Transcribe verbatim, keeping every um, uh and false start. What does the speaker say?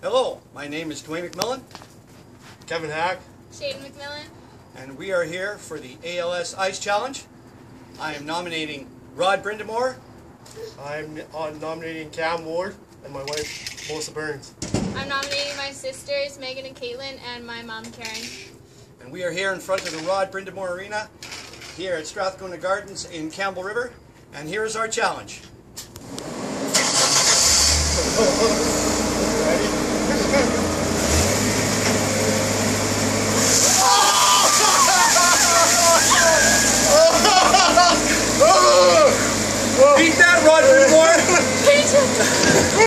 Hello, my name is Dwayne McMillan. Kevin Hack. Shaden McMillan. And we are here for the A L S Ice Challenge. I am nominating Rod Brind'Amour. I'm uh, nominating Cam Ward and my wife, Melissa Burns. I'm nominating my sisters, Megan and Caitlin, and my mom, Karen. And we are here in front of the Rod Brind'Amour Arena, here at Strathcona Gardens in Campbell River. And here is our challenge. Ready?